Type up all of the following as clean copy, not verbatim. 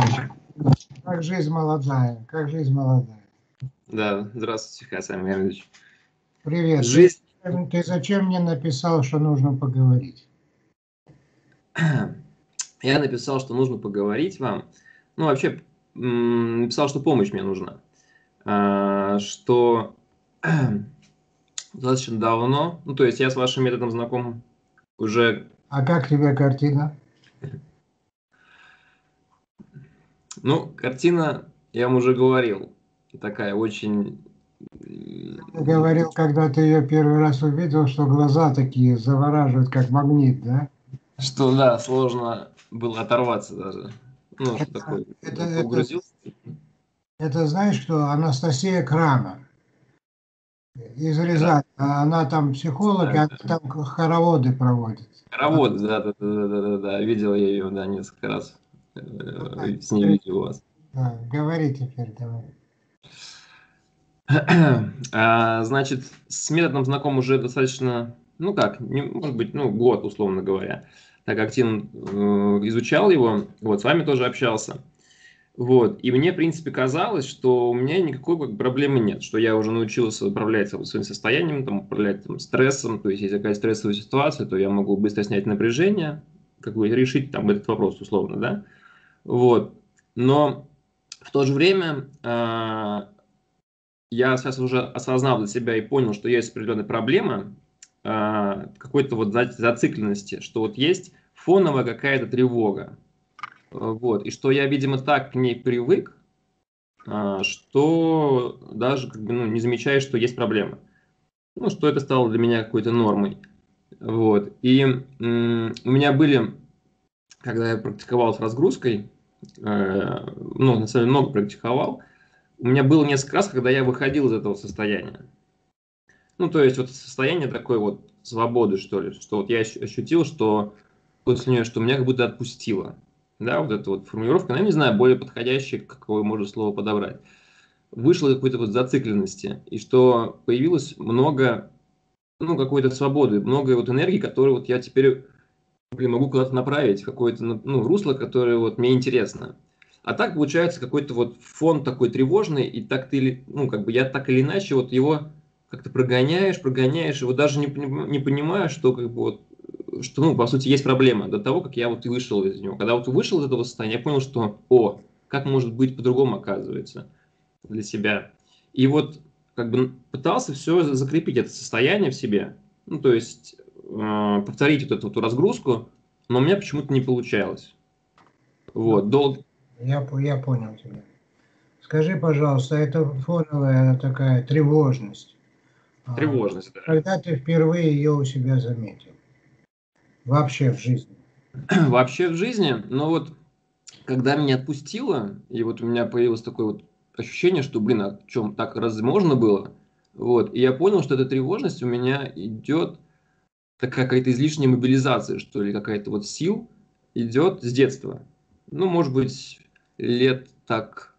Как жизнь молодая, как жизнь молодая. Да, здравствуйте, Хасан Михайлович. Привет. Жизнь... Ты зачем мне написал, что нужно поговорить? Я написал, что нужно поговорить вам. Ну, вообще, написал, что помощь мне нужна. Что достаточно давно, ну, то есть я с вашим методом знаком уже... А как тебе картина? Ну, картина, я вам уже говорил, такая очень... Ты говорил, когда ты ее первый раз увидел, что глаза такие завораживают, как магнит, да? Что, да, сложно было оторваться даже. Ну, что такое, погрузился. Это знаешь, что Анастасия Крана из Рязани. Она там психолог, и она там хороводы проводит. Хоровод, да, видел я ее, да, несколько раз. С ней видел у вас. Да, говори теперь, давай. Значит, с методом знаком уже достаточно, ну как, может быть, ну, год, условно говоря. Так активно изучал его, вот, с вами тоже общался. Вот, и мне, в принципе, казалось, что у меня никакой проблемы нет, что я уже научился управлять своим состоянием, там, управлять там, стрессом, то есть, если какая-то стрессовая ситуация, то я могу быстро снять напряжение, как бы решить там этот вопрос условно, да, вот. Но в то же время я сейчас уже осознал для себя и понял, что есть определенная проблема какой-то вот зацикленности, что вот есть фоновая какая-то тревога, вот, и что я, видимо, так к ней привык, что даже как бы, ну, не замечаю, что есть проблема. Ну, что это стало для меня какой-то нормой. Вот. И у меня были, когда я практиковал с разгрузкой, ну, на самом деле много практиковал, у меня было несколько раз, когда я выходил из этого состояния. Ну, то есть вот состояние такой вот свободы, что ли, что вот я ощутил, что после нее, что меня как будто отпустило. Да, вот эта вот формулировка, я не знаю, более подходящее, какое можно слово подобрать. Вышло какой-то вот зацикленности, и что появилось много, ну, какой-то свободы, много вот энергии, которую вот я теперь могу куда-то направить, в какое-то, ну, русло, которое вот мне интересно. А так получается какой-то вот фон такой тревожный, и так ты, ну, как бы я так или иначе вот его как-то прогоняешь, и вот даже не понимаю, что как бы вот, что, ну, по сути, есть проблема до того, как я вот и вышел из него. Когда вот вышел из этого состояния, я понял, что, как может быть по-другому оказывается для себя. И вот как бы пытался все закрепить это состояние в себе, ну, то есть повторить вот эту вот разгрузку, но у меня почему-то не получалось. Вот, Я понял тебя. Скажи, пожалуйста, это фоновая такая тревожность. Тревожность, да. Когда ты впервые ее у себя заметил? Вообще в жизни? Вообще в жизни, но вот когда меня отпустило, и вот у меня появилось такое вот ощущение, что, блин, а чем так разве можно было? Вот, и я понял, что эта тревожность у меня идет, такая какая-то излишняя мобилизация, что ли, какая-то вот сил идет с детства. Ну, может быть, лет так,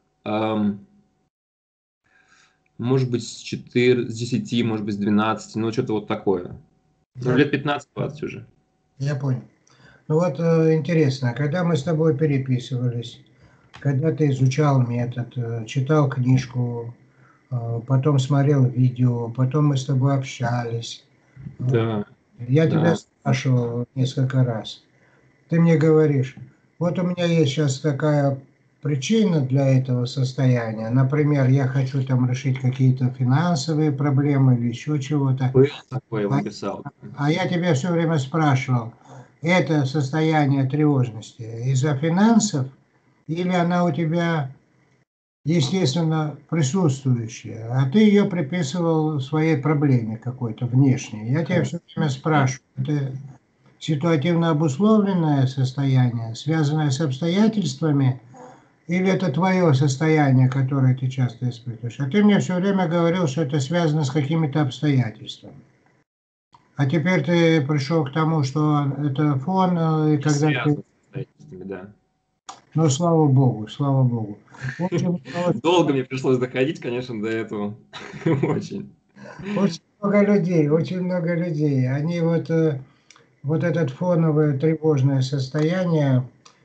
может быть, с 10, может быть, с 12, ну, что-то вот такое. Ну, лет 15-20 уже. Я понял. Ну вот интересно, когда мы с тобой переписывались, когда ты изучал метод, читал книжку, потом смотрел видео, потом мы с тобой общались. Да. Я тебя спрашивал несколько раз. Ты мне говоришь, вот у меня есть сейчас такая причина для этого состояния. Например, я хочу там решить какие-то финансовые проблемы или еще чего-то. Был такое, он писал. А я тебя все время спрашивал, это состояние тревожности из-за финансов или она у тебя, естественно, присутствующая, а ты ее приписывал своей проблеме какой-то внешней. Я тебя все время спрашиваю, это ситуативно обусловленное состояние, связанное с обстоятельствами, или это твое состояние, которое ты часто испытываешь? А ты мне все время говорил, что это связано с какими-то обстоятельствами. А теперь ты пришел к тому, что это фон, и когда ты... Да. Ну, слава богу, слава богу. Долго мне пришлось доходить, конечно, до этого. Очень. Очень много людей. Они вот этот фоновое тревожное состояние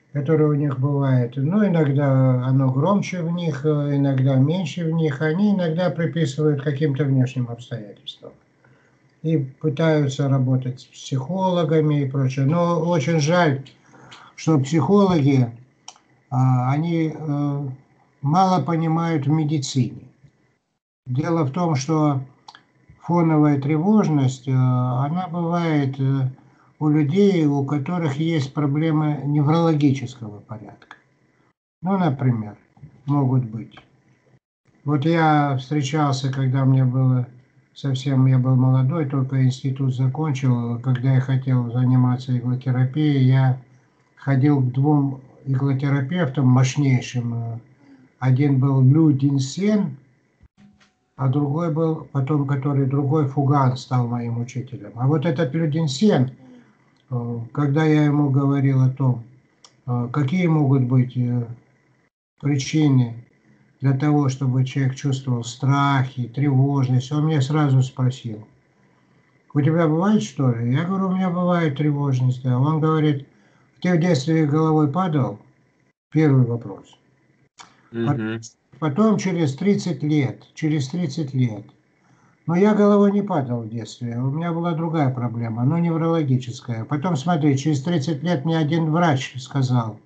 которое у них бывает. Ну, иногда оно громче в них, иногда меньше в них. Они иногда приписывают каким-то внешним обстоятельствам. И пытаются работать с психологами и прочее. Но очень жаль, что психологи, они мало понимают в медицине. Дело в том, что фоновая тревожность, она бывает у людей, у которых есть проблемы неврологического порядка. Ну, например, могут быть. Вот я встречался, когда мне было совсем, я был молодой, только институт закончил, когда я хотел заниматься иглотерапией, я ходил к двум иглотерапевтам мощнейшим. Один был Лю Динсен, а другой был потом, который другой Фуган стал моим учителем. А вот этот Лю Динсен, когда я ему говорил о том, какие могут быть причины для того, чтобы человек чувствовал страхи, тревожность, он мне сразу спросил: у тебя бывает, что ли? Я говорю, у меня бывает тревожность, да. Он говорит, ты в детстве головой падал? Первый вопрос. Потом через 30 лет. Но я головой не падал в детстве, у меня была другая проблема, но неврологическая. Потом, смотри, через 30 лет мне один врач сказал,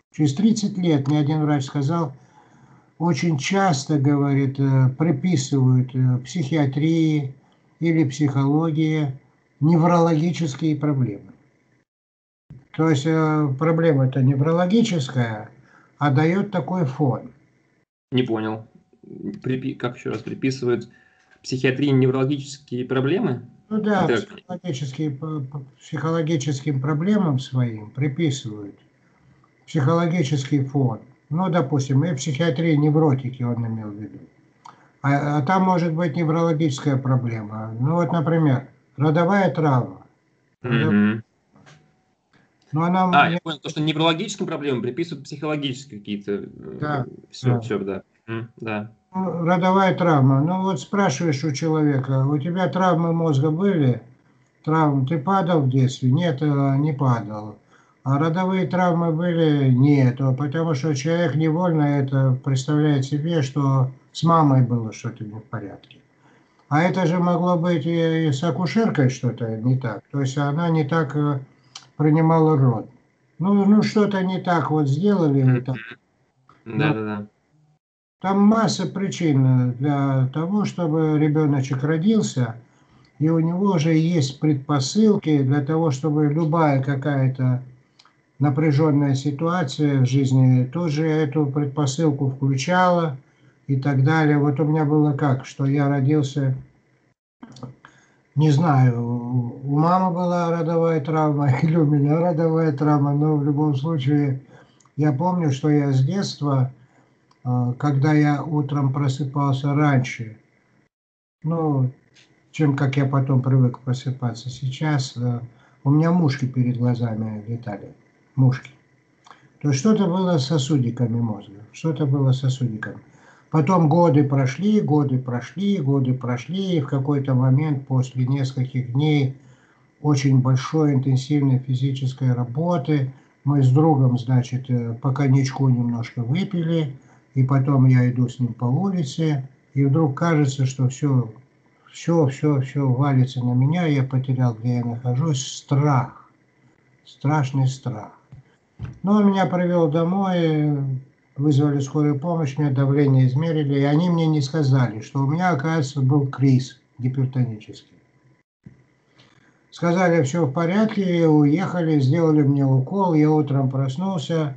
очень часто, говорит, приписывают психиатрии или психологии неврологические проблемы. То есть проблема-то неврологическая, а дает такой фон. Не понял. Как еще раз приписывают психиатрии неврологические проблемы? Ну да, Это... психологическим проблемам своим приписывают психологический фон. Ну, допустим, и в психиатрии невротики он имел в виду. А там может быть неврологическая проблема. Ну вот, например, родовая травма. Но она... я понял, то, что неврологическим проблемам приписывают психологические какие-то... Да, все, да. Да. Ну, родовая травма. Ну вот спрашиваешь у человека, у тебя травмы мозга были? Ты падал в детстве? Нет, не падал. А родовые травмы были? Нет, потому что человек невольно это представляет себе, что с мамой было что-то не в порядке. А это же могло быть и с акушеркой что-то не так. То есть она не так принимала род. Ну что-то не так вот сделали. Да. Там масса причин для того, чтобы ребеночек родился, и у него уже есть предпосылки для того, чтобы любая какая-то напряженная ситуация в жизни тоже эту предпосылку включала и так далее. Вот у меня было как, что я родился, не знаю, у мамы была родовая травма или у меня родовая травма, но в любом случае я помню, что я с детства, когда я утром просыпался раньше, ну, чем как я потом привык просыпаться сейчас, у меня мушки перед глазами летали, мушки. То есть что-то было с сосудиками мозга, что-то было с сосудиками. Потом годы прошли, и в какой-то момент после нескольких дней очень большой интенсивной физической работы мы с другом, значит, по коньячку немножко выпили, и потом я иду с ним по улице, и вдруг кажется, что все валится на меня, я потерял, где я нахожусь, страх, страшный страх. Ну, он меня привел домой, вызвали скорую помощь, мне давление измерили, и они мне не сказали, что у меня, оказывается, был криз гипертонический. Сказали, все в порядке, уехали, сделали мне укол, я утром проснулся,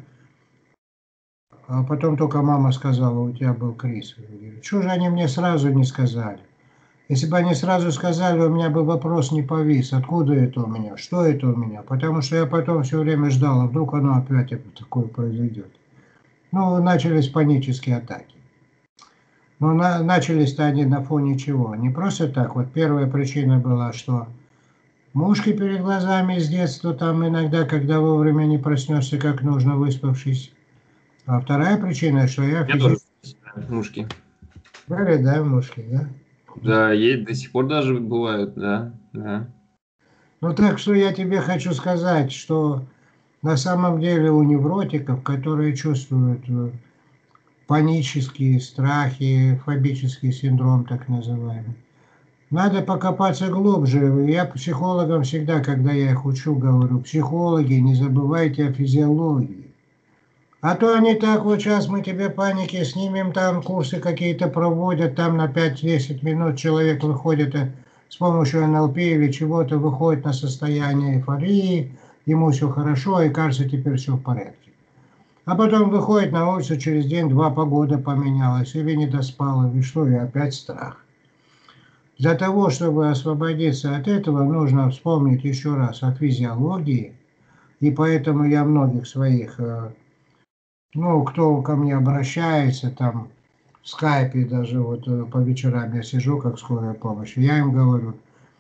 а потом только мама сказала, у тебя был криз. Чего же они мне сразу не сказали? Если бы они сразу сказали, у меня бы вопрос не повис, откуда это у меня, что это у меня, потому что я потом все время ждал, а вдруг оно опять такое произойдет. Ну, начались панические атаки. Но начались-то они на фоне чего? Не просто так. Вот первая причина была, что мушки перед глазами с детства, там иногда, когда вовремя не проснешься, как нужно, выспавшись. А вторая причина, что я физически... Мушки. Были, да, мушки, да? Да, есть, до сих пор даже бывают, да. Ну так что я тебе хочу сказать, что На самом деле у невротиков, которые чувствуют панические страхи, фобический синдром так называемый, надо покопаться глубже. Я психологам всегда, когда я их учу, говорю: психологи, не забывайте о физиологии. А то они так: вот сейчас мы тебе паники снимем, там курсы какие-то проводят, там на 5-10 минут человек выходит с помощью НЛП или чего-то, выходит на состояние эйфории, ему все хорошо и кажется, теперь все в порядке. А потом выходит на улицу, через день-два погода поменялась, или не доспал, или что, и опять страх. Для того, чтобы освободиться от этого, нужно вспомнить еще раз о физиологии, и поэтому я многих своих, кто ко мне обращается, там, в скайпе даже, вот по вечерам я сижу, как скорая помощь, я им говорю: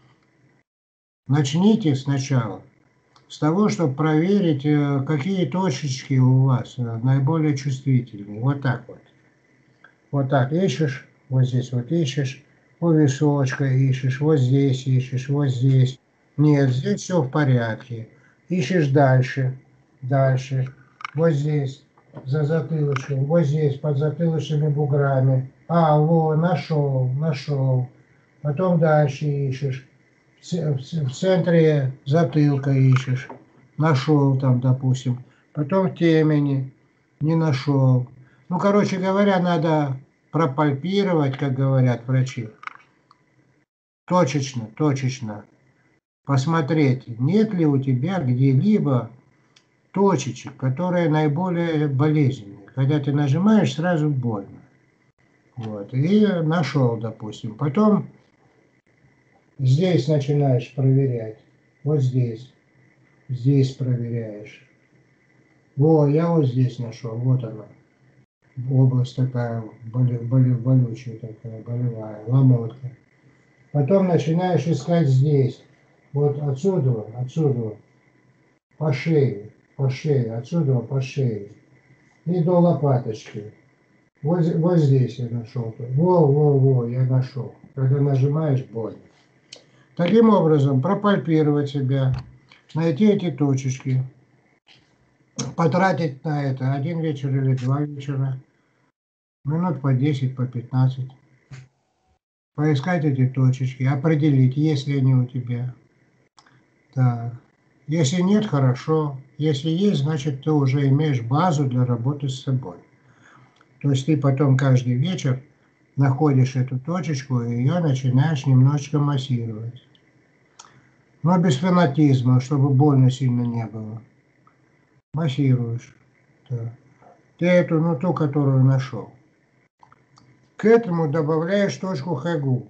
начните сначала с того, чтобы проверить, какие точечки у вас наиболее чувствительные. Вот так вот. Вот так ищешь, вот здесь вот ищешь, у височка ищешь, вот здесь ищешь, вот здесь. Нет, здесь все в порядке. Ищешь дальше, дальше. Вот здесь, за затылочком, вот здесь, под затылочными буграми. Вот, нашел, нашел. Потом дальше ищешь. В центре затылка ищешь. Нашел там, допустим. Потом в темени. Не нашел. Ну, короче говоря, надо пропальпировать, как говорят врачи. Точечно, точечно. Посмотреть, нет ли у тебя где-либо точечек, которые наиболее болезненные. Когда ты нажимаешь, сразу больно. Вот. И нашел, допустим. Потом здесь начинаешь проверять. Вот здесь. Здесь проверяешь. Я вот здесь нашел. Вот она. Область такая болючая, такая болевая, ломотка. Потом начинаешь искать здесь. Вот отсюда, по шее, отсюда по шее. И до лопаточки. Вот здесь я нашел. Я нашел. Когда нажимаешь, больно. Таким образом, пропальпировать себя, найти эти точечки, потратить на это 1 вечер или 2 вечера, минут по 10, по 15. Поискать эти точечки, определить, есть ли они у тебя. Так. Если нет, хорошо. Если есть, значит, ты уже имеешь базу для работы с собой. То есть ты потом каждый вечер находишь эту точечку и ее начинаешь немножечко массировать. Но без фанатизма, чтобы больно сильно не было. Массируешь. Так. Ты эту, ту, которую нашел. К этому добавляешь точку Хэгу.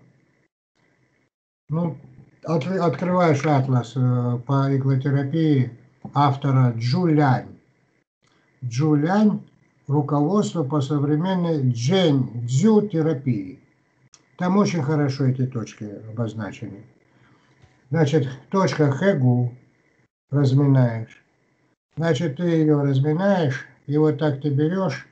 Открываешь атлас по иглотерапии автора Джулянь. Джулянь – руководство по современной дзю-терапии. Там очень хорошо эти точки обозначены. Значит, точка Хэгу разминаешь. Значит, ты ее разминаешь, и вот так ты берешь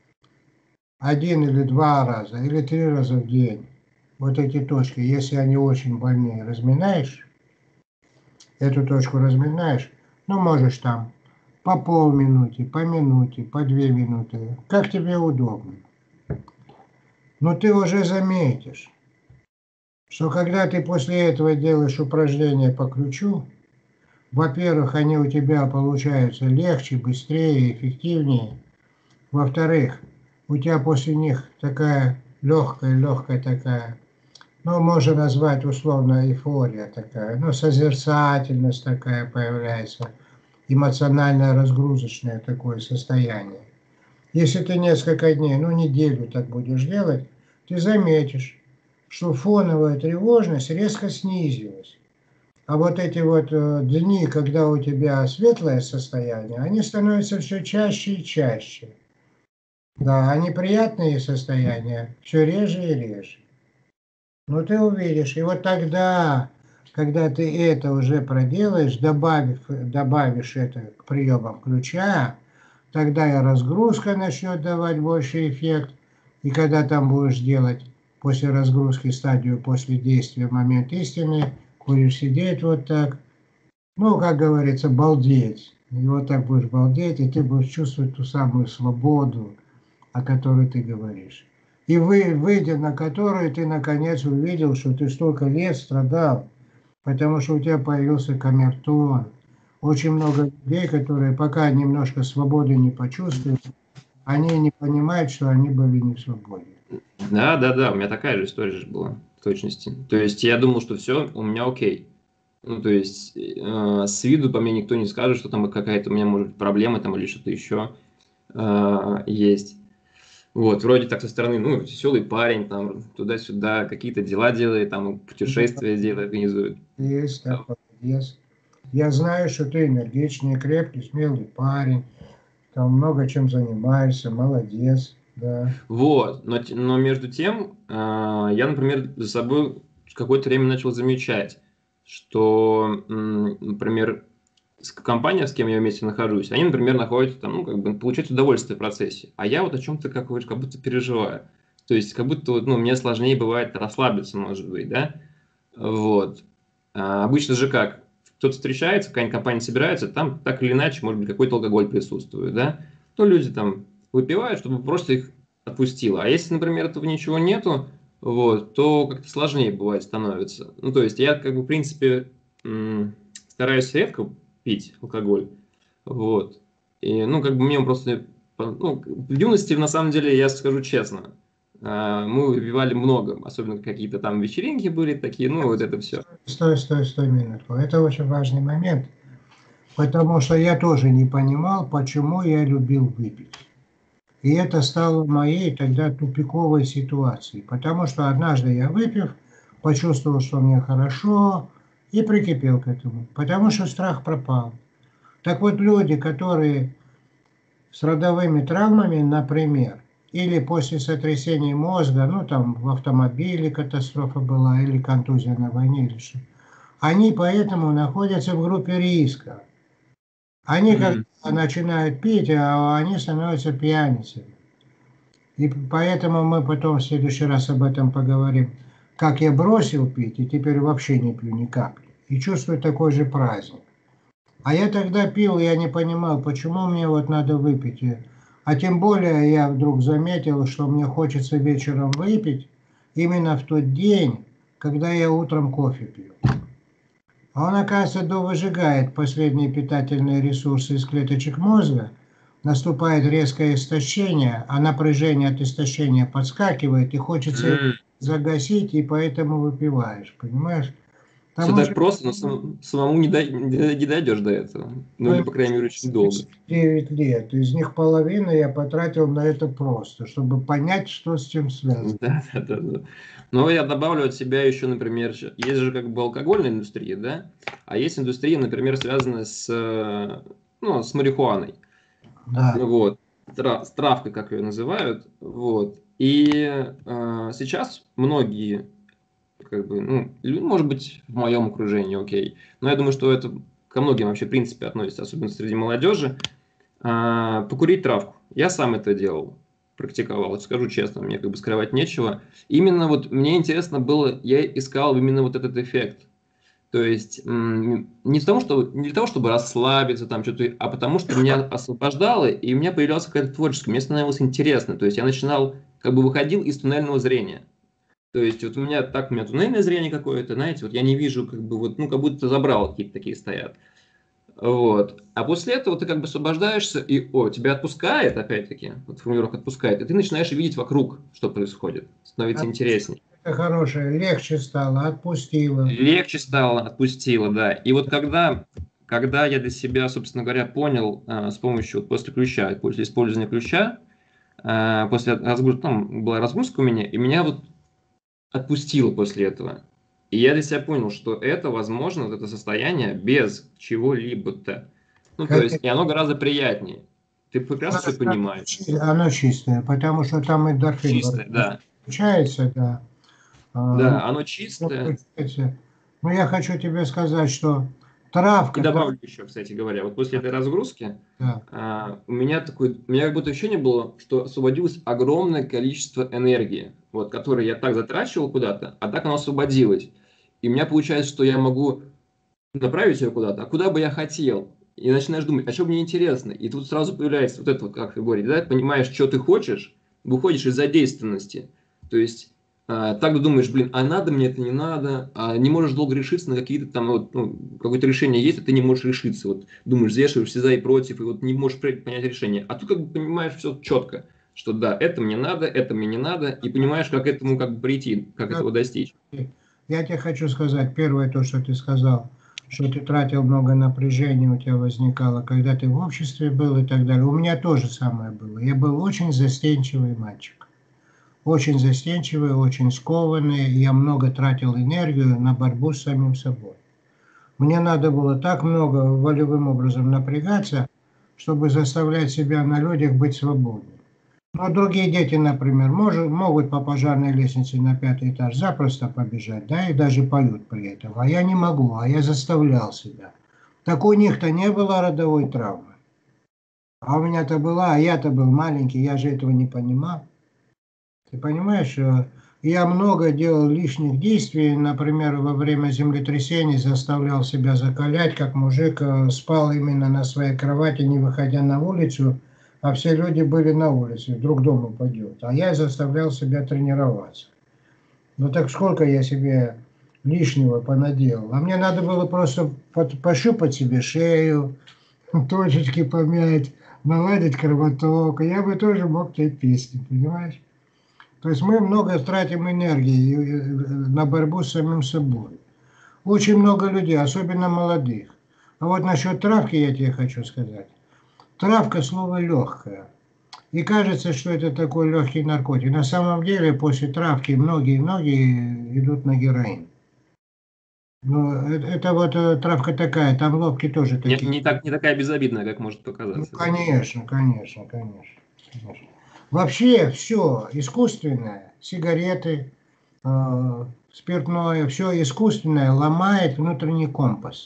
1 или 2 раза, или 3 раза в день. Вот эти точки, если они очень больные, разминаешь, эту точку разминаешь, можешь там по полминуты, по минуте, по 2 минуты, как тебе удобно. Но ты уже заметишь, что когда ты после этого делаешь упражнения по ключу, во-первых, они у тебя получаются легче, быстрее, эффективнее. Во-вторых, у тебя после них такая легкая такая, можно назвать условно эйфория такая, созерцательность такая появляется, эмоционально разгрузочное такое состояние. Если ты несколько дней, неделю так будешь делать, ты заметишь, что фоновая тревожность резко снизилась. А вот эти вот дни, когда у тебя светлое состояние, они становятся все чаще и чаще. Да, а неприятные состояния все реже и реже. Ты увидишь. И вот тогда, когда ты это уже проделаешь, добавишь это к приемам ключа, тогда и разгрузка начнет давать больший эффект. И когда там будешь делать после разгрузки стадию после действия момент истины, будешь сидеть вот так, как говорится, балдеть. И вот так будешь балдеть, и ты будешь чувствовать ту самую свободу, о которой ты говоришь. И выйдя на которую, ты наконец увидел, что ты столько лет страдал, потому что у тебя появился камертон. Очень много людей, которые пока немножко свободы не почувствуют, они не понимают, что они были не в свободе. Да, да, да, у меня такая же история же была, в точности. То есть я думал, что все, у меня окей. Ну, то есть с виду по мне никто не скажет, что там какая-то у меня может быть проблема там или что-то еще есть. Вот, вроде так со стороны, ну, веселый парень, там, туда-сюда, какие-то дела делает, там, путешествия делает, организует. Есть такой, есть. Я знаю, что ты энергичный, крепкий, смелый парень, там много чем занимаешься, молодец, да. Вот, но между тем, я, например, за собой какое-то время начал замечать, что, например, компания, с кем я вместе нахожусь, они, например, находятся там, ну, как бы получают удовольствие в процессе, а я вот о чем-то как будто переживаю. То есть, как будто вот, ну, мне сложнее бывает расслабиться, может быть, да? Вот. Обычно же как? Кто-то встречается, какая-нибудь компания собирается, там так или иначе, может быть, какой-то алкоголь присутствует, да? Ну, люди там выпивают, чтобы просто их отпустило. А если, например, этого ничего нету, вот, то как-то сложнее бывает становится. Ну, то есть я, как бы, в принципе, стараюсь редко пить алкоголь, вот. И, ну, как бы мне он просто, ну, в юности, на самом деле, я скажу честно, мы выпивали много, особенно какие-то там вечеринки были такие, ну, вот это все. Стой минутку. Это очень важный момент, потому что я тоже не понимал, почему я любил выпить. И это стало моей тогда тупиковой ситуацией, потому что однажды я, выпив, почувствовал, что мне хорошо, и прикипел к этому, потому что страх пропал. Так вот, люди, которые с родовыми травмами, например, или после сотрясения мозга, ну там в автомобиле катастрофа была, или контузия на войне, или что, они поэтому находятся в группе риска. Они как начинают пить, а они становятся пьяницами. И поэтому мы потом в следующий раз об этом поговорим. Как я бросил пить, и теперь вообще не пью ни капли. И чувствую такой же праздник. А я тогда пил, я не понимал, почему мне вот надо выпить. А тем более я вдруг заметил, что мне хочется вечером выпить именно в тот день, когда я утром кофе пью. А он, оказывается, довыжигает последние питательные ресурсы из клеточек мозга, наступает резкое истощение, а напряжение от истощения подскакивает, и хочется его загасить, и поэтому выпиваешь, понимаешь? Все Там так очень просто, но самому не дойдешь до этого. Ну, или, по крайней мере, очень долго. 9 лет, из них половину я потратил на это просто, чтобы понять, что с чем связано. Да, да, да, да. Но я добавлю от себя еще, например, есть же как бы алкогольная индустрия, да, а есть индустрия, например, связанная ну, с марихуаной, Да. вот, с травкой, как ее называют, вот. И сейчас многие, как бы, ну, может быть, в моем окружении, окей, но я думаю, что это ко многим вообще, в принципе, относится, особенно среди молодежи, покурить травку. Я сам это делал, практиковал, скажу честно, мне как бы скрывать нечего. Именно вот мне интересно было, я искал именно вот этот эффект. То есть не для того, чтобы расслабиться, там, что-то, а потому что меня освобождало, и у меня появлялся какое-то творчество, мне становилось интересно. То есть я начинал, как бы выходил из туннельного зрения. То есть вот у меня туннельное зрение какое-то, знаете, вот я не вижу, как бы вот, ну, как будто забрал какие-то такие стоят. Вот. А после этого ты как бы освобождаешься, и тебя отпускает, опять-таки, вот формулировка отпускает, и ты начинаешь видеть вокруг, что происходит. Становится интереснее. Это хорошее, легче стало, отпустило. Легче стало, отпустило, да. И вот когда я для себя, собственно говоря, понял с помощью, вот после ключа, после использования ключа, после разгрузки, там была разгрузка у меня, и меня вот отпустило после этого. И я для себя понял, что это возможно, вот это состояние, без чего-либо-то. Ну, то есть, и оно гораздо приятнее. Ты прекрасно все понимаешь. Оно чистое, потому что там эндорфин Чистое, да. включается, да. Да, оно чистое. Но я хочу тебе сказать, что И травка... добавлю еще, кстати говоря, вот после этой разгрузки Да. у меня как будто ощущение было, что освободилось огромное количество энергии, вот, которое я так затрачивал куда-то, а так оно освободилось. И у меня получается, что я могу направить ее куда-то, а куда бы я хотел. И начинаешь думать, а что мне интересно? И тут сразу появляется вот это вот, как вы говорите, да, понимаешь, что ты хочешь, выходишь из задействованности. То есть так ты думаешь, блин, а надо мне это, не надо, а не можешь долго решиться на какие-то там, вот, ну, какое-то решение есть, а ты не можешь решиться. Вот думаешь, взвешиваешь все за и против, и вот не можешь понять решение. А тут как бы понимаешь все четко, что да, это мне надо, это мне не надо, и понимаешь, как к этому как бы прийти, как этого достичь. Я тебе хочу сказать, первое то, что ты сказал, что ты тратил много напряжения, у тебя возникало, когда ты в обществе был и так далее. У меня тоже самое было. Я был очень застенчивый мальчик. Очень застенчивый, очень скованный. Я много тратил энергию на борьбу с самим собой. Мне надо было так много волевым образом напрягаться, чтобы заставлять себя на людях быть свободным. Ну, а другие дети, например, могут по пожарной лестнице на 5-й этаж запросто побежать, да, и даже поют при этом. А я не могу, а я заставлял себя. Так у них-то не было родовой травмы. А у меня-то была, а я-то был маленький, я же этого не понимал. Ты понимаешь, я много делал лишних действий, например, во время землетрясений заставлял себя закалять, как мужик, спал именно на своей кровати, не выходя на улицу, а все люди были на улице, вдруг дом упадет. А я заставлял себя тренироваться. Ну так сколько я себе лишнего понаделал. А мне надо было просто пощупать себе шею, точечки помять, наладить кровоток. И я бы тоже мог петь песни, понимаешь? То есть мы много тратим энергии на борьбу с самим собой. Очень много людей, особенно молодых. А вот насчет травки я тебе хочу сказать. Травка слово легкое. И кажется, что это такой легкий наркотик. На самом деле после травки многие идут на героин. Ну, это вот травка такая, там лобки тоже такие. Не такая безобидная, как может Ну, показаться. конечно. Вообще все искусственное, сигареты, спиртное, все искусственное ломает внутренний компас.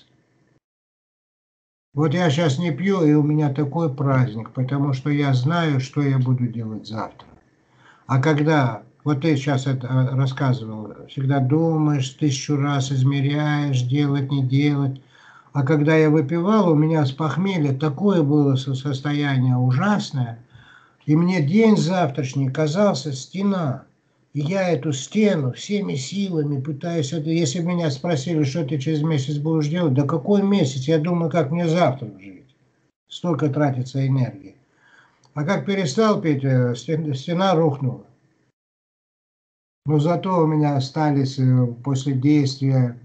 Вот я сейчас не пью, и у меня такой праздник, потому что я знаю, что я буду делать завтра. А когда, вот ты сейчас это рассказывал, всегда думаешь, 1000 раз измеряешь, делать, не делать. А когда я выпивал, у меня с похмелья такое было состояние ужасное, и мне день завтрашний казался стена. И я эту стену всеми силами пытаюсь... Если меня спросили, что ты через месяц будешь делать, да какой месяц? Я думаю, как мне завтра жить. Столько тратится энергии. А как перестал пить, стена рухнула. Но зато у меня остались после действия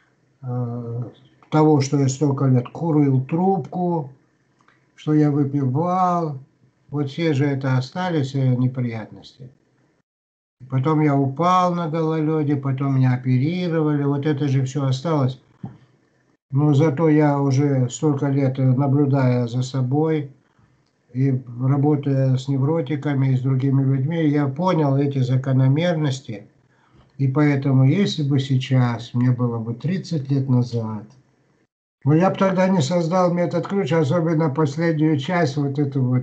того, что я столько лет курил трубку, что я выпивал. Вот все же это остались неприятности. Потом я упал на гололеде, потом меня оперировали, вот это же все осталось. Но зато я уже столько лет наблюдая за собой и работая с невротиками и с другими людьми, я понял эти закономерности. И поэтому, если бы сейчас, мне было бы 30 лет назад, но я бы тогда не создал метод ключ, особенно последнюю часть, вот эту вот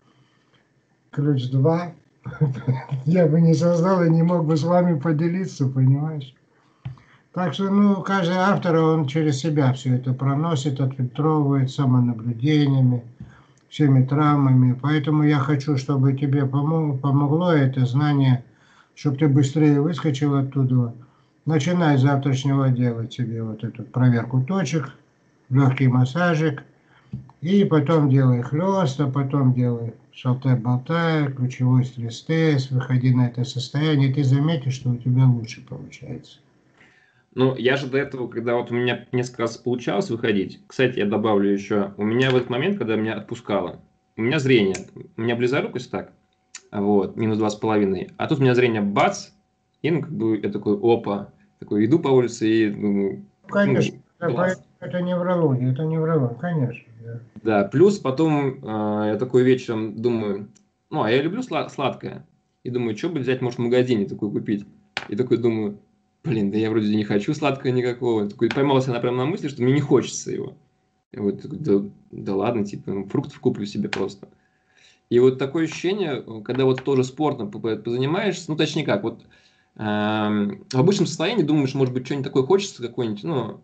ключ 2. Я бы не создал и не мог бы с вами поделиться, понимаешь? Так что, ну, каждый автор, он через себя все это проносит, отфильтровывает самонаблюдениями, всеми травмами. Поэтому я хочу, чтобы тебе помогло это знание, чтобы ты быстрее выскочил оттуда. Начинай с завтрашнего делать себе вот эту проверку точек, легкий массажик, и потом делай хлест, а потом делай шалтай-болтай, ключевой стресс-тест, выходи на это состояние, и ты заметишь, что у тебя лучше получается. Ну, я же до этого, когда вот у меня несколько раз получалось выходить, кстати, я добавлю еще, у меня в этот момент, когда меня отпускало, у меня зрение, у меня близорукость так, вот, минус 2,5, а тут у меня зрение бац, и ну, как бы я такой, опа, такой иду по улице и думаю, Конечно, класс. это неврология, конечно. Да. Да, плюс потом я такой вечером думаю, ну, а я люблю сладкое, и думаю, что бы взять, может, в магазине такой купить, и такой думаю, блин, да я вроде не хочу сладкого никакого, такой поймался прям на мысли, что мне не хочется его. И вот такой, да ладно, типа, фруктов куплю себе просто. И вот такое ощущение, когда вот тоже спортом позанимаешься, ну, точнее как, вот в обычном состоянии думаешь, может быть, что-нибудь такое хочется, какой-нибудь, ну,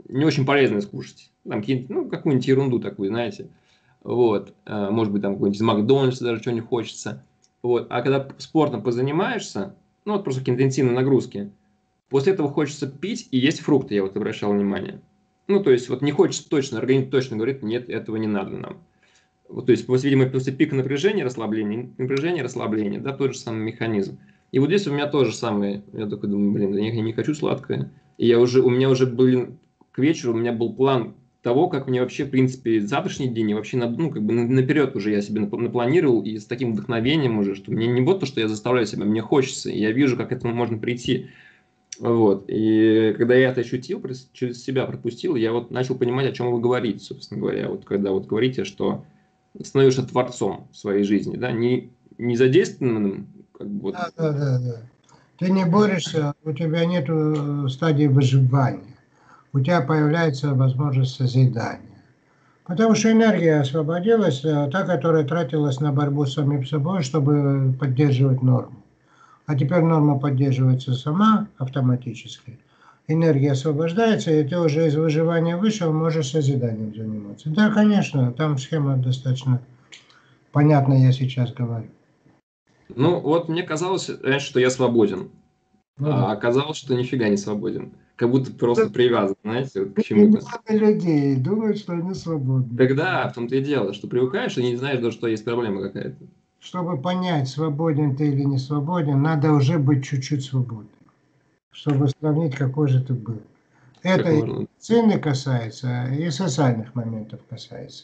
не очень полезное скушать. Там ну, какую-нибудь ерунду такую, знаете. Вот. Может быть, там какой-нибудь из Макдональдса даже что-нибудь хочется. Вот. А когда спортом позанимаешься, ну, вот просто какие-то интенсивные нагрузки, после этого хочется пить и есть фрукты, я вот обращал внимание. Ну, то есть, вот не хочется точно, организм точно говорит, нет, этого не надо нам. Вот, то есть, видимо, после пика напряжения, расслабления, да, тот же самый механизм. И вот здесь у меня тоже самое, я такой думаю, блин, да я не хочу сладкое. И у меня уже были, к вечеру у меня был план того, как мне вообще, в принципе, завтрашний день, и вообще, ну, как бы наперед уже я себе напланировал, и с таким вдохновением уже, что мне не вот то, что я заставляю себя, мне хочется, и я вижу, как к этому можно прийти. Вот. И когда я это ощутил, через себя пропустил, я вот начал понимать, о чем вы говорите, собственно говоря. Вот когда вот говорите, что становишься творцом в своей жизни, да, не задействованным, как бы вот. Да, да, да, да. Ты не борешься, у тебя нет стадии выживания. У тебя появляется возможность созидания. Потому что энергия освободилась, та, которая тратилась на борьбу с самим собой, чтобы поддерживать норму. А теперь норма поддерживается сама автоматически. Энергия освобождается, и ты уже из выживания вышел, можешь созиданием заниматься. Да, конечно, там схема достаточно понятная, я сейчас говорю. Ну, вот мне казалось раньше, что я свободен, Ну, да. а оказалось, что нифига не свободен. Как будто просто привязан, знаете, вот к И чему-то. много людей думают, что они свободны. Тогда в том-то и дело, что привыкаешь и не знаешь даже, что есть проблема какая-то. Чтобы понять, свободен ты или не свободен, надо уже быть чуть-чуть свободным, чтобы сравнить, какой же ты был. Как Это и можно? цены касается, и социальных моментов касается.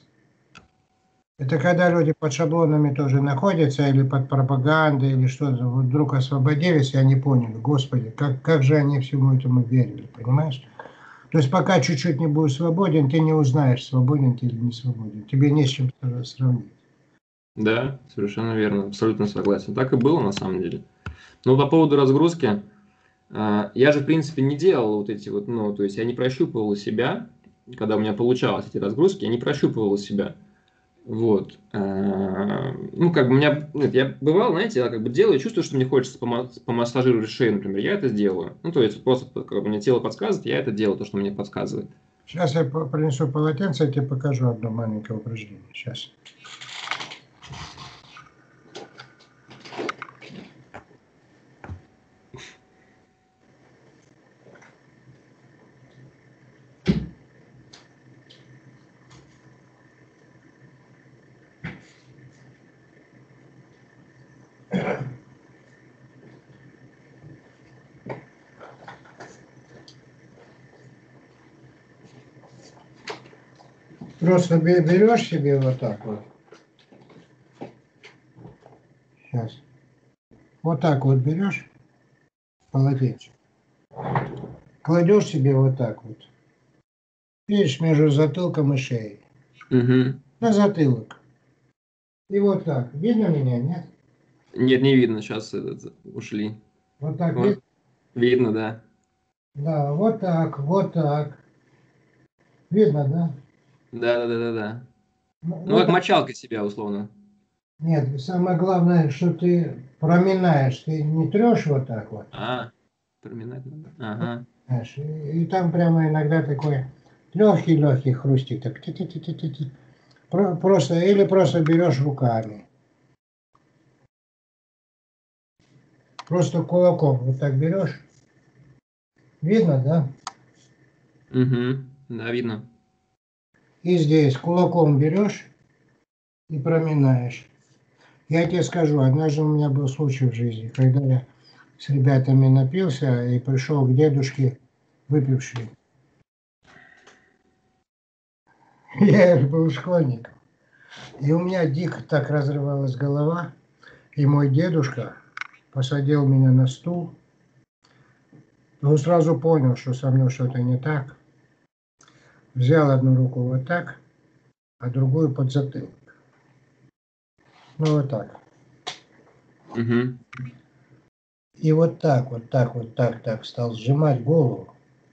Это когда люди под шаблонами тоже находятся, или под пропагандой, или что-то, вот вдруг освободились, и они поняли, господи, как же они всему этому верили, понимаешь? То есть пока чуть-чуть не будешь свободен, ты не узнаешь, свободен ты или не свободен. Тебе не с чем сравнить. Да, совершенно верно, абсолютно согласен. Так и было на самом деле. Но по поводу разгрузки, я же, в принципе, не делал вот эти вот, ну, то есть я не прощупывал себя, когда у меня получалось эти разгрузки, я не прощупывал себя. Вот. Ну, как бы у меня, нет, я бывал, знаете, я как бы делаю, чувствую, что мне хочется помассажировать шею, например, я это сделаю. Ну, то есть просто, как бы мне тело подсказывает, я это делаю, то, что мне подсказывает. Сейчас я принесу полотенце, я тебе покажу одно маленькое упражнение. Сейчас. Просто берешь себе вот так вот. Сейчас. Вот так вот берешь полотенце. Кладешь себе вот так вот. Видишь, между затылком и шеей. Угу. На затылок. И вот так. Видно меня, нет? Нет, не видно, сейчас ушли. Вот так Вот. видно? Видно, да. Да, вот так, вот так. Видно, да? Да, да, да, да, да. Ну, Вот как так. мочалка себя, условно. Нет, самое главное, что ты проминаешь, ты не трешь вот так вот. Проминать надо. Ага. Знаешь, и там прямо иногда такой легкий хрустик. Так, ти-ти-ти-ти-ти. Просто, или просто берешь руками. Просто кулаком вот так берешь. Видно, да? Угу. Да, видно. И здесь кулаком берешь и проминаешь. Я тебе скажу, однажды у меня был случай в жизни, когда я с ребятами напился и пришел к дедушке выпивший. Я был школьником. И у меня дико так разрывалась голова. И мой дедушка посадил меня на стул. И он сразу понял, что со мной что-то не так. Взял одну руку вот так, а другую под затылок. Ну вот так. Угу. И вот так стал сжимать голову.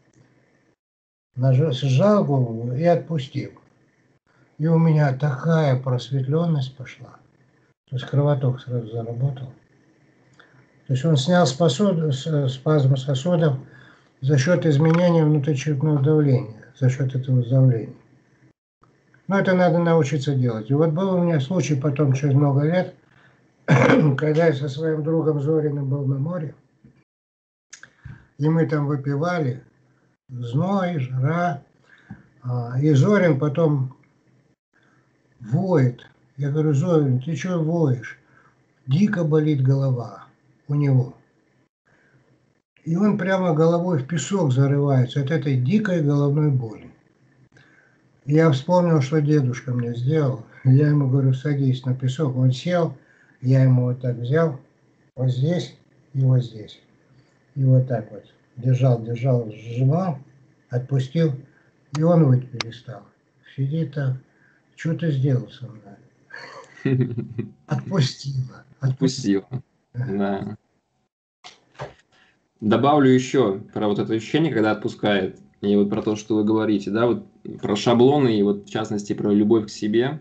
Сжал голову и отпустил. И у меня такая просветленность пошла. То есть кровоток сразу заработал. То есть он снял спазм сосудов за счет изменения внутричерепного давления. за счет этого давления. Но это надо научиться делать. И вот был у меня случай потом, через много лет, когда я со своим другом Зориным был на море, и мы там выпивали, зной, жара, и Зорин потом воет. Я говорю: Зорин, ты что воешь? Дико болит голова у него. И он прямо головой в песок зарывается от этой дикой головной боли. Я вспомнил, что дедушка мне сделал. Я ему говорю: садись на песок. Он сел, я ему вот так взял, вот здесь и вот здесь. И вот так вот держал, сжимал, отпустил, и он выть перестал. Сидит так: что ты сделал со мной? Отпустила. Отпустил. Да. Добавлю еще про вот это ощущение, когда отпускает, и вот про то, что вы говорите, да, вот про шаблоны, и вот в частности про любовь к себе.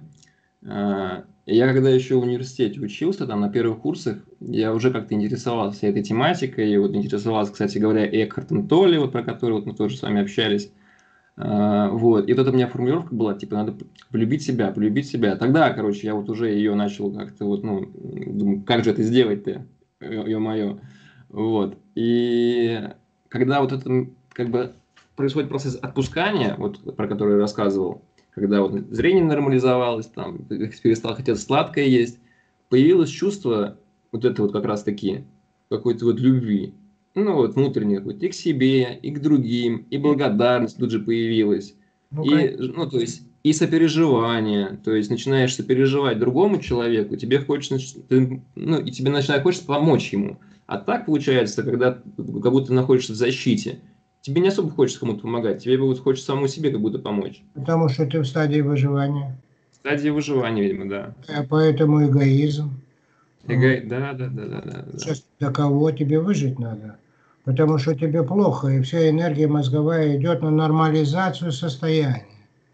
Я когда еще в университете учился, там на первых курсах, я уже как-то интересовался этой тематикой, и вот интересовался, кстати говоря, Экхартом Толле, вот про который вот мы тоже с вами общались. Вот, и вот эта у меня формулировка была, типа, надо полюбить себя, полюбить себя. Тогда, короче, я вот уже ее начал как-то вот, ну, думаю, как же это сделать-то, ё-моё. Вот, и когда вот это, как бы, происходит процесс отпускания, вот, про который я рассказывал, когда вот зрение нормализовалось, там, перестал хотеть сладкое есть, появилось чувство вот это вот как раз-таки какой-то вот любви. Ну, вот внутренний какой-то и к себе, и к другим, и благодарность тут же появилась. Ну, И, ну, то есть, и сопереживание, то есть, начинаешь сопереживать другому человеку, тебе хочется, ну, и тебе начинает хочется помочь ему. А так получается, когда как будто находишься в защите, тебе не особо хочется кому-то помогать, тебе вот хочется самому себе как будто помочь. потому что ты в стадии выживания. Стадия выживания, видимо, да. Поэтому эгоизм. Да, да, да, да, да, да. Сейчас для кого тебе выжить надо? Потому что тебе плохо, и вся энергия мозговая идет на нормализацию состояния.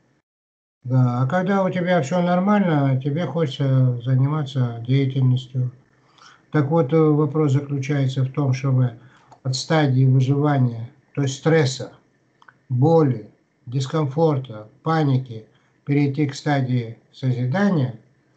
Да, а когда у тебя все нормально, тебе хочется заниматься деятельностью. Так вот, вопрос заключается в том, чтобы от стадии выживания, то есть стресса, боли, дискомфорта, паники, перейти к стадии созидания,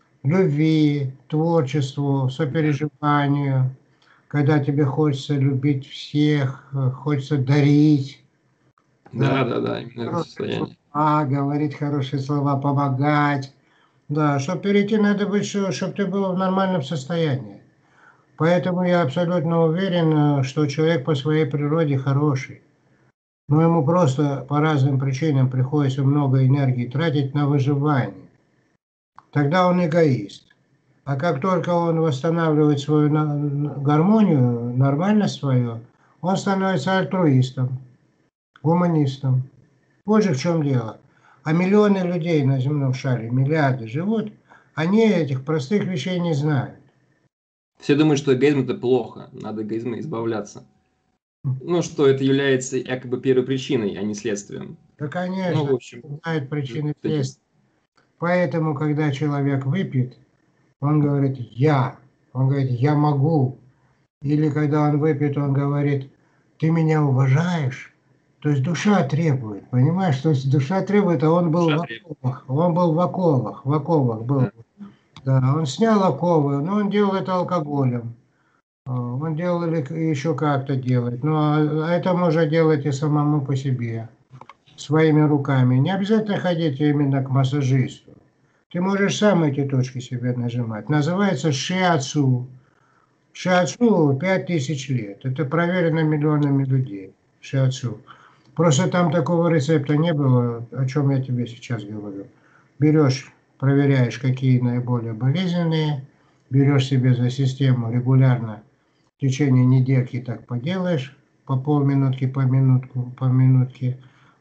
любви, творчеству, сопереживанию, когда тебе хочется любить всех, хочется дарить, да, Да, да, да, именно это хорошие состояние. слова, говорить хорошие слова, помогать. Да, чтобы перейти, надо быть, чтобы ты был в нормальном состоянии. Поэтому я абсолютно уверен, что человек по своей природе хороший. Но ему просто по разным причинам приходится много энергии тратить на выживание. Тогда он эгоист. А как только он восстанавливает свою гармонию, нормальность свою, он становится альтруистом, гуманистом. Вот же в чем дело. А миллионы людей на земном шаре, миллиарды живут, они этих простых вещей не знают. Все думают, что эгоизм это плохо, надо эгоизма избавляться. Ну, что это является якобы первой причиной, а не следствием. Да, Ну, конечно, в общем, знают причины такие. следствия. Поэтому, когда человек выпьет, он говорит «я», он говорит «я могу». Или когда он выпьет, он говорит «ты меня уважаешь». То есть душа требует, понимаешь? То есть душа требует, а он был в оковах. Он был в оковах был. Да. Да, он снял оковы, но он делал это алкоголем. Он делал или еще как-то делает. Но это можно делать и самому по себе, своими руками. Не обязательно ходить именно к массажисту. Ты можешь сам эти точки себе нажимать. Называется шиацу. Шиацу 5000 лет. Это проверено миллионами людей. Шиацу. Просто там такого рецепта не было, о чем я тебе сейчас говорю. Берешь, проверяешь, какие наиболее болезненные, берешь себе за систему регулярно в течение недельки так поделаешь, по полминутки, по минутку, по минутке.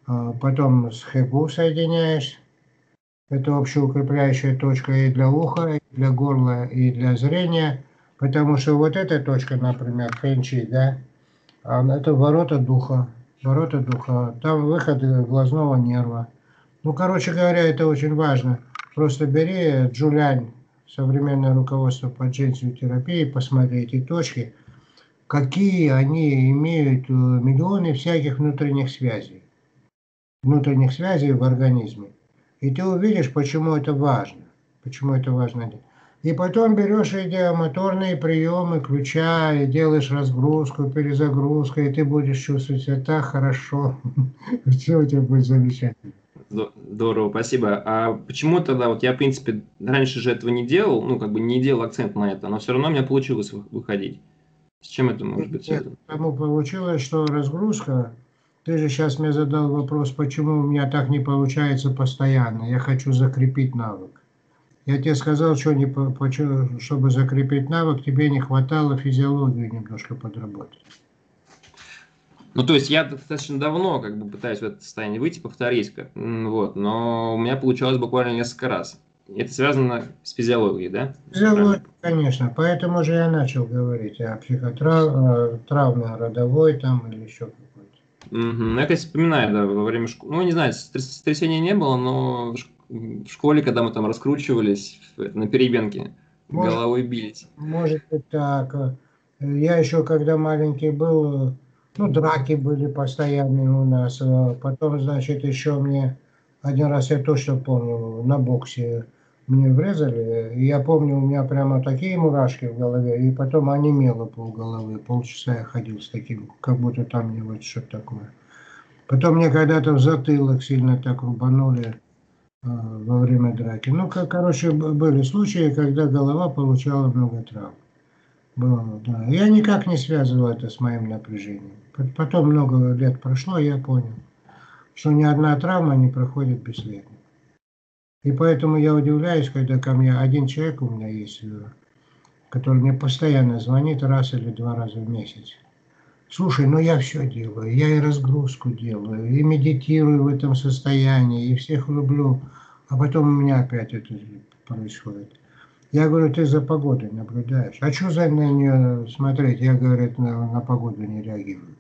Потом с хэгу соединяешь. Это общеукрепляющая точка и для уха, и для горла, и для зрения. Потому что вот эта точка, например, фэнчи, да, это ворота духа. Ворота духа. Там выходы глазного нерва. Ну, короче говоря, это очень важно. Просто бери Джулянь, современное руководство по джинсиотерапии, посмотри эти точки, какие они имеют миллионы всяких внутренних связей. внутренних связей в организме. И ты увидишь, почему это важно. Почему это важно. И потом берешь идиомоторные приемы ключа и делаешь разгрузку, перезагрузку, и ты будешь чувствовать себя так хорошо. Все у тебя будет замечательно. Здорово, спасибо. А почему тогда, вот я, в принципе, раньше же этого не делал, ну, как бы не делал акцент на это, но все равно у меня получилось выходить. С чем это может быть Нет, связано? потому получилось, что разгрузка. Ты же сейчас мне задал вопрос, почему у меня так не получается постоянно. Я хочу закрепить навык. Я тебе сказал, что не, чтобы закрепить навык, тебе не хватало физиологию немножко подработать. Ну, то есть я достаточно давно как бы пытаюсь в это состояние выйти, повторить, вот, но у меня получалось буквально несколько раз. Это связано с физиологией, да? Физиология, Правильно? конечно, поэтому же я начал говорить о травме родовой там или еще какой-то. Мгм. Ну, я, конечно, вспоминаю, да, во время школы, ну, не знаю, сотрясения не было, но в школе, когда мы там раскручивались на перебенке, Может, головой бились. может быть так. Я еще, когда маленький был, ну, драки были постоянные у нас. Потом, значит, еще мне один раз, я точно помню, на боксе мне врезали. И я помню, у меня прямо такие мурашки в голове. И потом онемело полголовы. Полчаса я ходил с таким, как будто там не вот что-то такое. Потом мне когда-то в затылок сильно так рубанули во время драки. Ну, короче, были случаи, когда голова получала много травм. Было, да. Я никак не связывал это с моим напряжением. Потом много лет прошло, и я понял, что ни одна травма не проходит бесследно. И поэтому я удивляюсь, когда ко мне один человек у меня есть, который мне постоянно звонит раз или два раза в месяц. Слушай, ну я все делаю, я и разгрузку делаю, и медитирую в этом состоянии, и всех люблю, а потом у меня опять это происходит. Я говорю, ты за погодой наблюдаешь. А что за на нее смотреть? Я, говорит, на погоду не реагирую.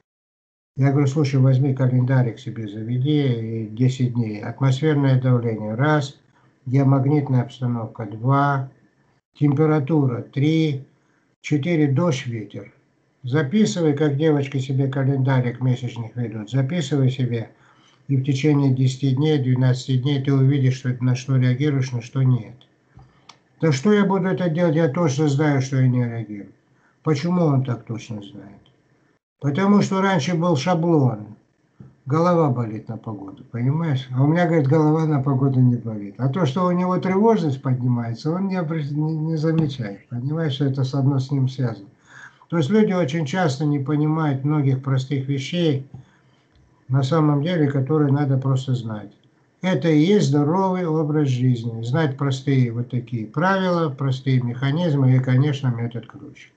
Я говорю, слушай, возьми календарик себе заведи, и 10 дней. Атмосферное давление – раз, геомагнитная обстановка – два, температура – три, четыре, дождь, ветер. Записывай, как девочки себе календарик месячных ведут. Записывай себе, и в течение 10 дней, 12 дней ты увидишь, что, на что реагируешь, на что нет. Да что я буду это делать, я точно знаю, что я не реагирую. Почему он так точно знает? Потому что раньше был шаблон. Голова болит на погоду, понимаешь? А у меня, говорит, голова на погоду не болит. А то, что у него тревожность поднимается, он не замечает. Понимаешь, что это с одно с ним связано. То есть люди очень часто не понимают многих простых вещей, на самом деле, которые надо просто знать. Это и есть здоровый образ жизни. Знать простые вот такие правила, простые механизмы и, конечно, метод ключ.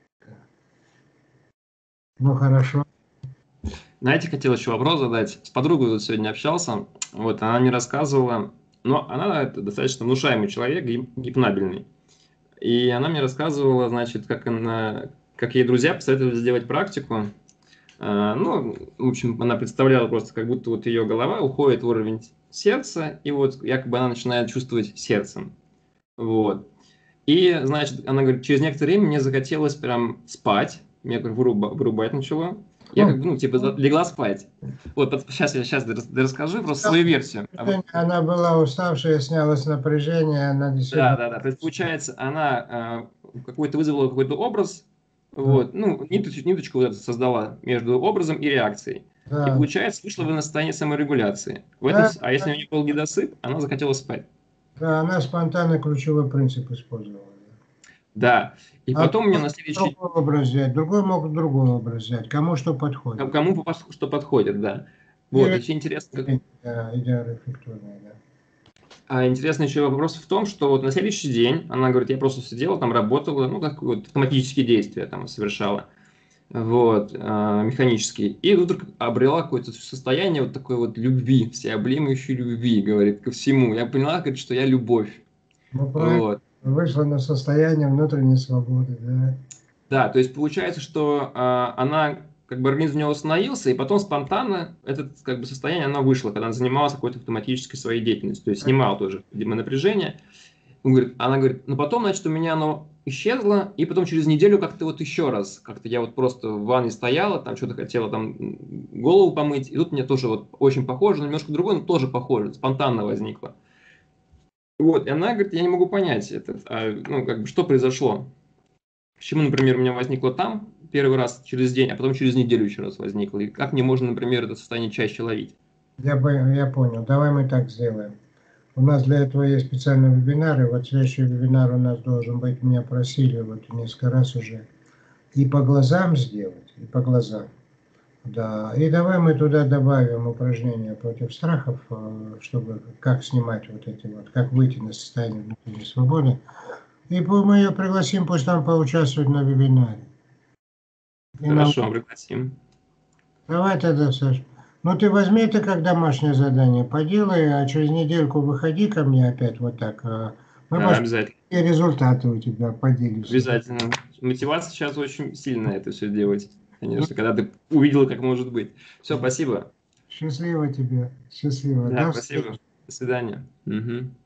Ну, хорошо. Знаете, хотел еще вопрос задать. С подругой вот сегодня общался, вот, она мне рассказывала, но она это достаточно внушаемый человек, гипнабельный. И она мне рассказывала, значит, как ей друзья посоветовали сделать практику. Ну, в общем, она представляла просто, как будто вот ее голова уходит в уровень сердца, и вот якобы она начинает чувствовать сердцем. Вот. И, значит, она говорит, через некоторое время мне захотелось прям спать, меня как вырубать начало. Я как бы, ну, типа, легла спать. Вот, сейчас я расскажу просто свою версию. Она была уставшая, снялось напряжение, она действительно... Да. То есть, получается, она вызвала какой-то образ, вот, ну, ниточку вот эту создала между образом и реакцией. И, Да, получается, вышла в состояние саморегуляции. да, А если у нее был недосып, она захотела спать. да, она спонтанно ключевой принцип использовала. Да. И А потом мне на следующий... другой образ взять, другой мог другой образ взять, кому что подходит. Что подходит, да. Вот, Или очень интересно. идеорефлекторная, да. А интересный еще вопрос в том, что вот на следующий день, она говорит, я просто сидела, там работала, ну, так вот, автоматические действия там совершала, вот, механические. И вдруг обрела какое-то состояние вот такой вот любви, всеобъемлющей любви, говорит, ко всему. Я поняла, говорит, что я любовь. Ну, правильно, Вот. вышла на состояние внутренней свободы, да. Да, то есть получается, что она, как бы организм у нее восстановился, и потом спонтанно это как бы состояние, оно вышло, когда она занималась какой-то автоматической своей деятельностью, то есть снимала тоже, видимо, напряжение. Она говорит, ну потом, значит, у меня оно исчезло, и потом через неделю как-то вот еще раз, как-то я вот просто в ванне стояла, там что-то хотела там голову помыть, и тут мне тоже вот очень похоже, но немножко другое, но тоже похоже, спонтанно возникло. Вот, и она говорит, я не могу понять, ну, как бы, что произошло. Почему, например, у меня возникло там первый раз через день, а потом через неделю еще раз возникло, и как мне можно, например, это состояние чаще ловить? Я понял. Давай мы так сделаем. У нас для этого есть специальные вебинары. Вот следующий вебинар у нас должен быть. Меня просили вот несколько раз уже. И по глазам сделать, и по глазам. Да. И давай мы туда добавим упражнения против страхов, чтобы как снимать вот эти вот, как выйти на состояние внутренней свободы. И мы ее пригласим, пусть там поучаствует на вебинаре. Хорошо, пригласим. Давай тогда, Саш. Ну ты возьми это как домашнее задание, поделай, а через недельку выходи ко мне опять вот так. Мы Да, обязательно. и результаты у тебя поделимся. Обязательно. Мотивация сейчас очень сильная это все делать. Конечно, когда ты увидела, как может быть. Все, спасибо. Счастливо тебе. Счастливо. Да, спасибо. До свидания. Угу.